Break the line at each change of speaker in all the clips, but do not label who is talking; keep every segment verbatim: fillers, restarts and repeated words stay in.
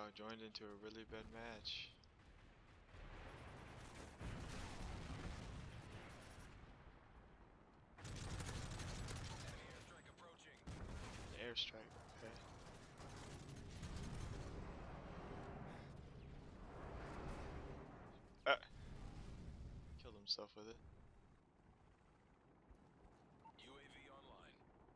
joined into a really bad match.
Airstrike approaching.
Airstrike, okay. Uh, killed himself with it.
U A V online.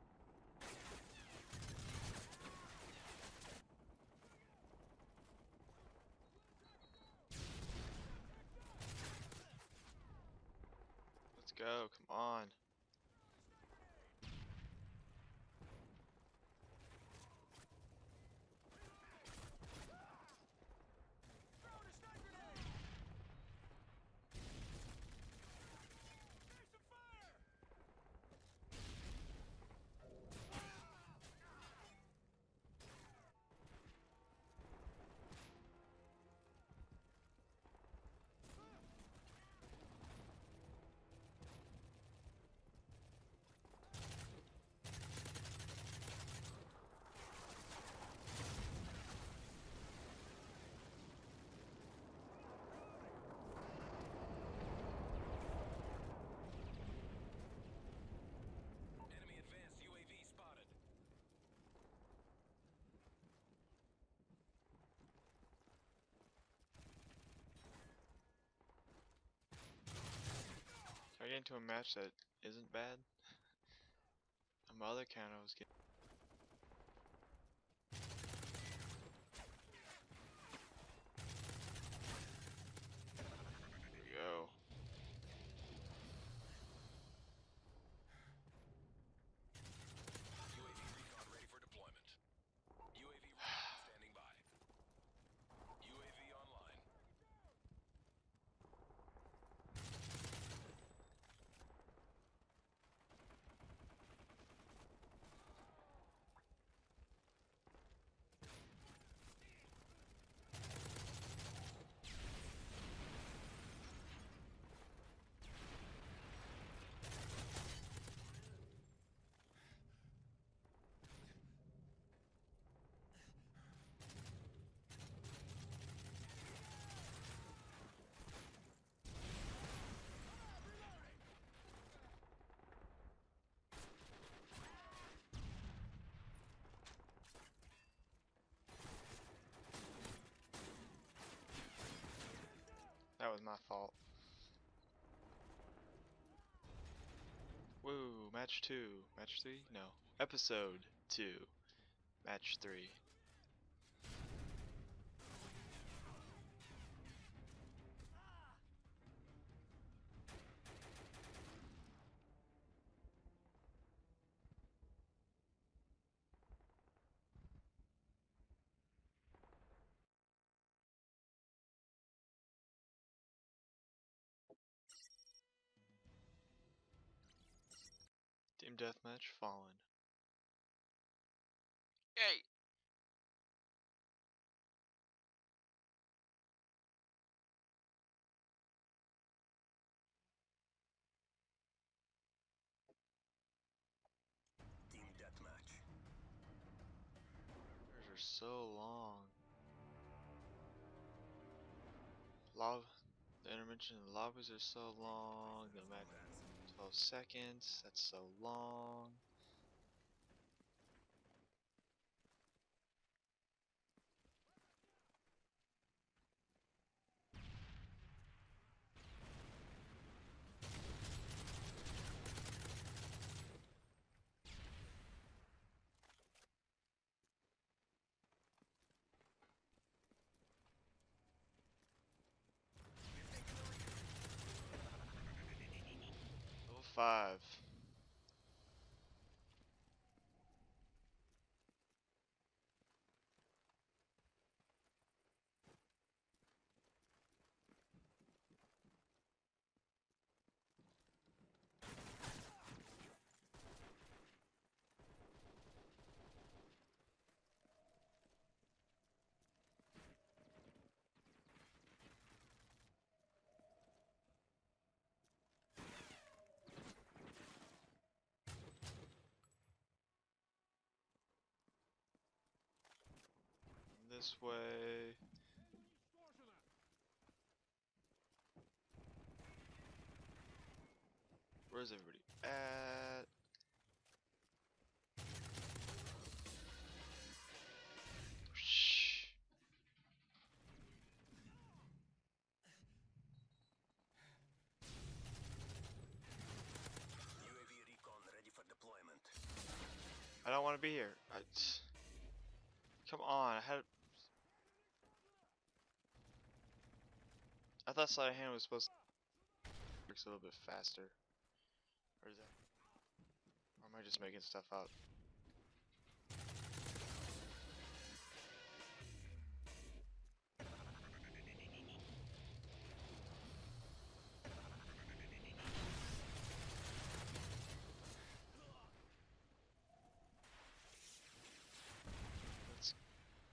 Let's go, come on.
Throwing a sniper grenade. There's some fire. Enemy advanced U A V spotted.
Can I get into a match that isn't bad? On my other account I was getting. There we go.
U A V recon ready for deployment. U A V recon standing by. U A V online.
That was my fault. Woo, match two. Match three? No. Episode two. Match three. Team deathmatch fallen. Yay!
Team deathmatch.
Those are so long. Lava, the intervention of the lobbies are so long. The max twelve seconds. That's so long. Level five. this way. Where's everybody at? Shh.
U A V recon ready for deployment.
I don't want to be here. I, come on. I had. I thought sleight of hand was supposed to work a little bit faster. Or is that? Or am I just making stuff up? Let's.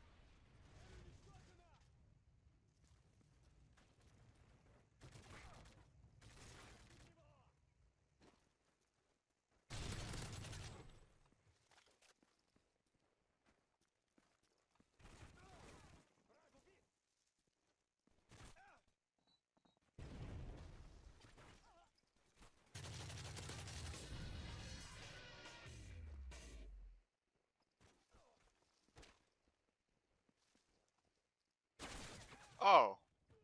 Oh!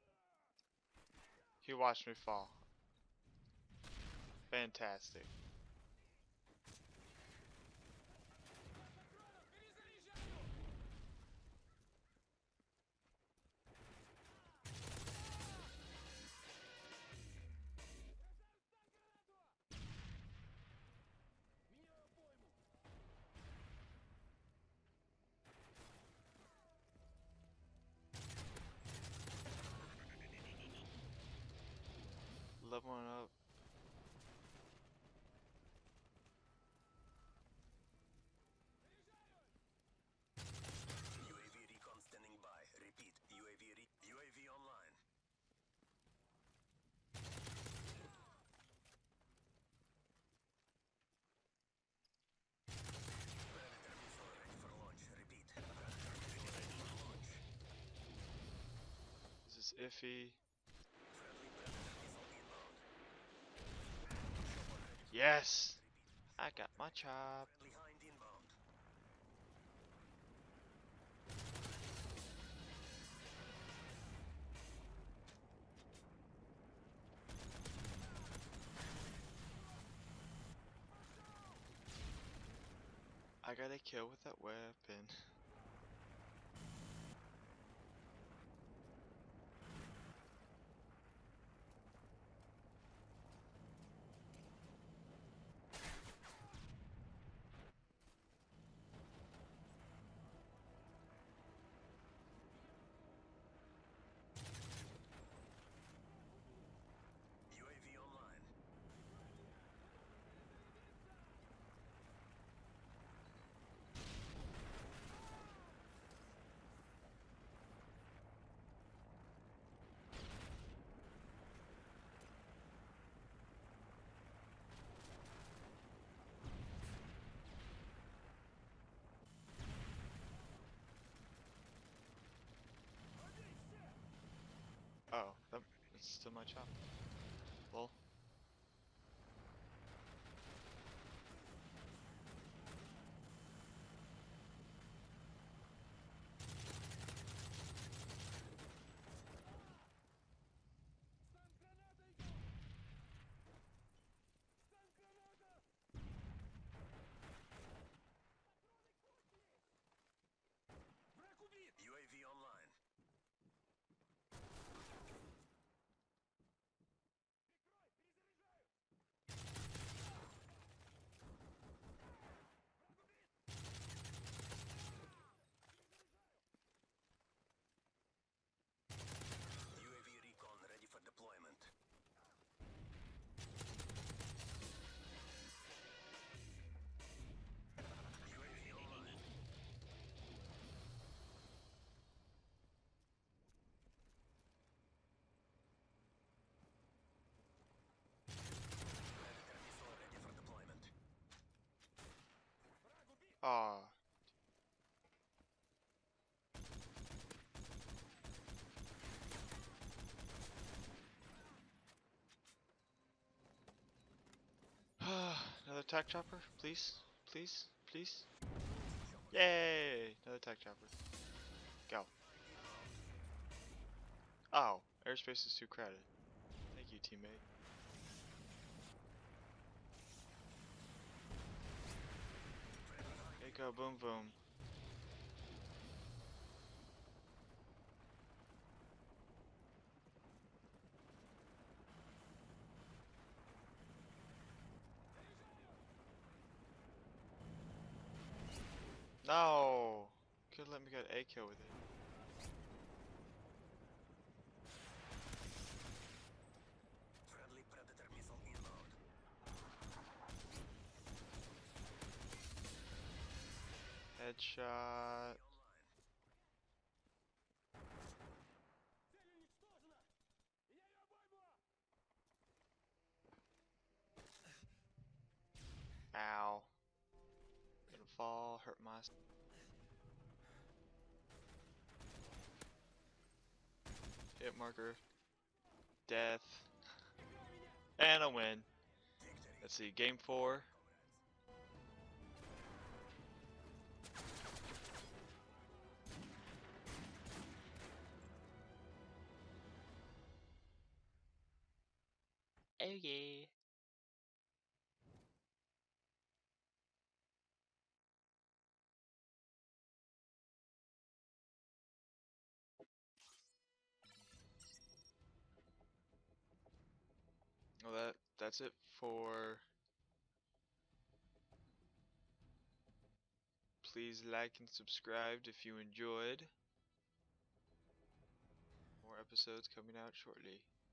He watched me fall. Fantastic. Leveling up.
U A V recon standing by. Repeat. U A V re U A V online. Predator missile ready for launch. Repeat. Predator missile ready for launch.
This is iffy.
Friendly Predator missile inbound.
Yes! I got my chop.
Friendly Hind inbound.
I got a kill with that weapon.
U A V online.
Oh, that, it's still my chop. Lol.
U A V online. U A V recon ready for deployment. U A V online. Predator missile ready for deployment.
Ah. Another attack chopper, please, please, please. Yay! Another attack chopper. Go. Oh, airspace is too crowded. Thank you, teammate. Okay, go, boom, boom. No! Could let me get a kill with it.
Friendly Predator missile inbound.
Headshot. Ow. Gonna fall, hurt my. Hit marker. Death. And a win. Let's see, game four. Oh yeah. Well, that that's it for. Please like and subscribe if you enjoyed. More episodes coming out shortly.